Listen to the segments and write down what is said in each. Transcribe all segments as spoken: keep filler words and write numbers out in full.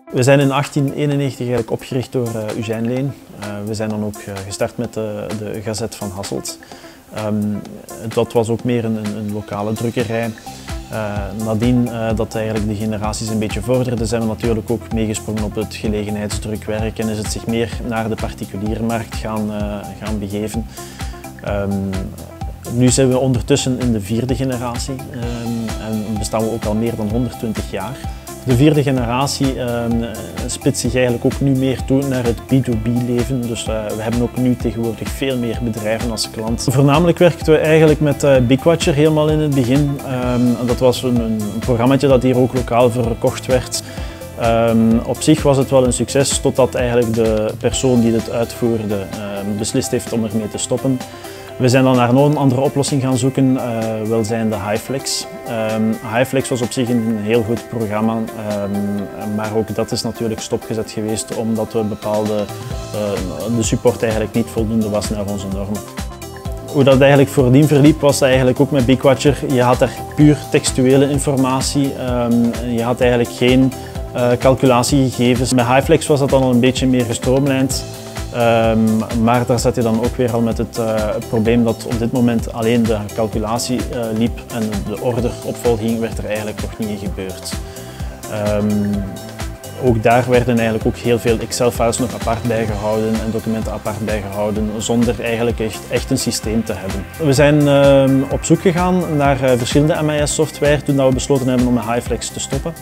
We zijn in achttien eenennegentig eigenlijk opgericht door uh, Eugène Leen. Uh, we zijn dan ook uh, gestart met de, de Gazette van Hasselt. Um, dat was ook meer een, een lokale drukkerij. Uh, nadien uh, dat eigenlijk de generaties een beetje vorderden, zijn we natuurlijk ook meegesprongen op het gelegenheidsdrukwerk en is het zich meer naar de particuliere markt gaan, uh, gaan begeven. Um, nu zijn we ondertussen in de vierde generatie um, en bestaan we ook al meer dan honderdtwintig jaar. De vierde generatie uh, spitst zich eigenlijk ook nu meer toe naar het B twee B leven. Dus uh, we hebben ook nu tegenwoordig veel meer bedrijven als klant. Voornamelijk werkten we eigenlijk met uh, BigWatcher helemaal in het begin. Um, dat was een, een programmaatje dat hier ook lokaal verkocht werd. Um, op zich was het wel een succes totdat eigenlijk de persoon die dit uitvoerde uh, beslist heeft om ermee te stoppen. We zijn dan naar een andere oplossing gaan zoeken, uh, wel zijnde HiFlex. Um, HiFlex was op zich een heel goed programma, um, maar ook dat is natuurlijk stopgezet geweest omdat we bepaalde, uh, de support eigenlijk niet voldoende was naar onze normen. Hoe dat eigenlijk voordien verliep was eigenlijk ook met BigWatcher. Je had daar puur textuele informatie, um, je had eigenlijk geen uh, calculatiegegevens. Met HiFlex was dat dan al een beetje meer gestroomlijnd. Um, maar daar zat je dan ook weer al met het, uh, het probleem dat op dit moment alleen de calculatie uh, liep en de orderopvolging werd er eigenlijk nog niet in gebeurd. Um, ook daar werden eigenlijk ook heel veel Excel-files nog apart bijgehouden en documenten apart bijgehouden zonder eigenlijk echt, echt een systeem te hebben. We zijn uh, op zoek gegaan naar uh, verschillende M I S-software toen we besloten hebben om met HiFlex te stoppen.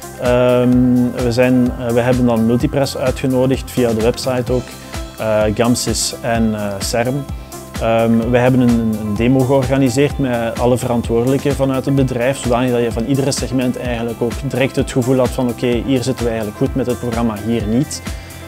Um, we, zijn, uh, we hebben dan Multipress uitgenodigd via de website ook. Uh, Gamsys en uh, CERM. Um, we hebben een, een demo georganiseerd met alle verantwoordelijken vanuit het bedrijf, zodanig dat je van iedere segment eigenlijk ook direct het gevoel had van oké, okay, hier zitten we eigenlijk goed met het programma, hier niet.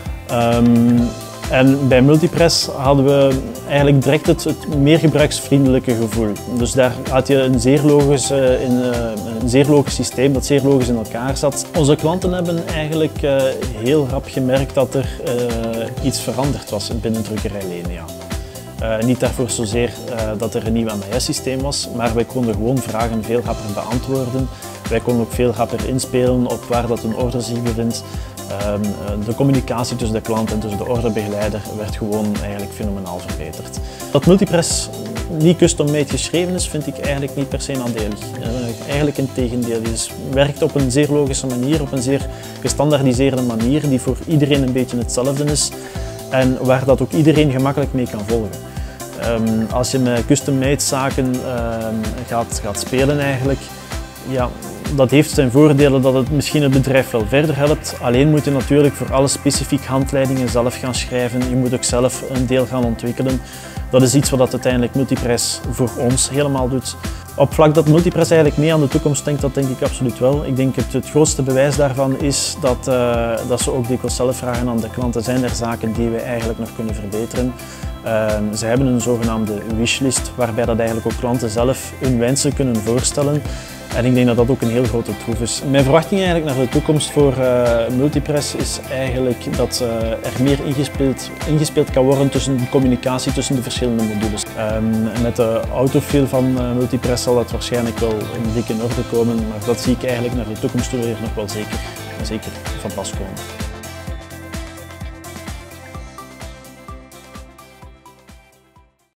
Um, en bij Multipress hadden we eigenlijk direct het, het meer gebruiksvriendelijke gevoel. Dus daar had je een zeer logisch, uh, in, uh, een zeer logisch systeem dat zeer logisch in elkaar zat. Onze klanten hebben eigenlijk uh, heel rap gemerkt dat er uh, iets veranderd was binnen Drukkerij Leen. Ja. Uh, niet daarvoor zozeer uh, dat er een nieuw M I S-systeem was, maar wij konden gewoon vragen veel rapper beantwoorden. Wij konden ook veel rapper inspelen op waar dat een order zich bevindt. Um, de communicatie tussen de klant en tussen de orderbegeleider werd gewoon eigenlijk fenomenaal verbeterd. Dat Multipress niet custom-made geschreven is, vind ik eigenlijk niet per se nadelig. Uh, eigenlijk in tegendeel. Het werkt op een zeer logische manier, op een zeer gestandaardiseerde manier die voor iedereen een beetje hetzelfde is en waar dat ook iedereen gemakkelijk mee kan volgen. Um, als je met custom-made zaken um, gaat, gaat spelen eigenlijk, ja, dat heeft zijn voordelen dat het misschien het bedrijf wel verder helpt. Alleen moet je natuurlijk voor alle specifieke handleidingen zelf gaan schrijven. Je moet ook zelf een deel gaan ontwikkelen. Dat is iets wat uiteindelijk Multipress voor ons helemaal doet. Op vlak dat Multipress eigenlijk mee aan de toekomst denkt, dat denk ik absoluut wel. Ik denk het, het grootste bewijs daarvan is dat, uh, dat ze ook dikwijls zelf vragen aan de klanten, zijn er zaken die we eigenlijk nog kunnen verbeteren. Uh, ze hebben een zogenaamde wishlist waarbij dat eigenlijk ook klanten zelf hun wensen kunnen voorstellen. En ik denk dat dat ook een heel grote troef is. Mijn verwachting eigenlijk naar de toekomst voor uh, Multipress is eigenlijk dat uh, er meer ingespeeld, ingespeeld kan worden tussen de communicatie tussen de verschillende modules. Um, met de autofill van uh, Multipress zal dat waarschijnlijk wel in dik in orde komen, maar dat zie ik eigenlijk naar de toekomst toe weer nog wel zeker, zeker van pas komen.